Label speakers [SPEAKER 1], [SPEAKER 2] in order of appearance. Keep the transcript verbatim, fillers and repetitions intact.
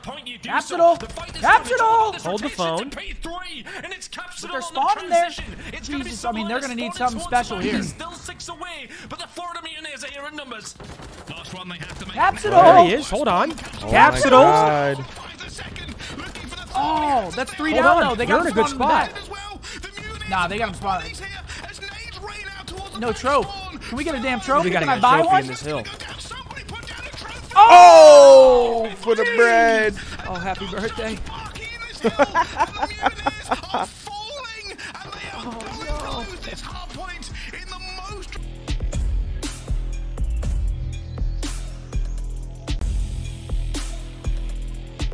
[SPEAKER 1] Capsidal! Capsidal!
[SPEAKER 2] Hold the phone.
[SPEAKER 1] But they're spawning there. Jesus, I mean, they're going to need something special here.
[SPEAKER 3] Still six away, but the Florida Mutineers are here in numbers. Last one they have to make.
[SPEAKER 1] Capsidal!
[SPEAKER 2] There he is. Hold on.
[SPEAKER 4] Oh
[SPEAKER 2] Capsidal.
[SPEAKER 1] Oh, that's three
[SPEAKER 2] Hold
[SPEAKER 1] down,
[SPEAKER 2] on.
[SPEAKER 1] though. They
[SPEAKER 2] You're
[SPEAKER 1] got
[SPEAKER 2] in a good
[SPEAKER 1] him spawning
[SPEAKER 2] spot.
[SPEAKER 1] back. Nah, they got him spotted. No trope. Can we get a damn trophy?
[SPEAKER 2] We gotta
[SPEAKER 1] Can
[SPEAKER 2] get
[SPEAKER 1] I
[SPEAKER 2] a
[SPEAKER 1] buy
[SPEAKER 2] trophy
[SPEAKER 1] one?
[SPEAKER 2] in this hill.
[SPEAKER 4] Oh, for the bread.
[SPEAKER 1] Oh, happy birthday.